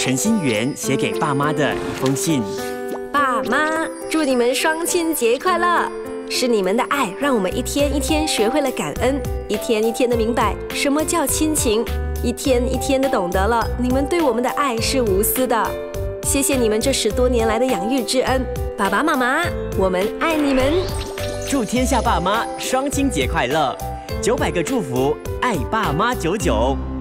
陈心媛写给爸妈的一封信。 爸妈，祝你们双亲节快乐！是你们的爱，让我们一天一天学会了感恩，一天一天的明白什么叫亲情，一天一天的懂得了你们对我们的爱是无私的。谢谢你们这10多年来的养育之恩，爸爸妈妈，我们爱你们！ 祝天下爸妈双亲节快乐！900个祝福，爱爸妈99。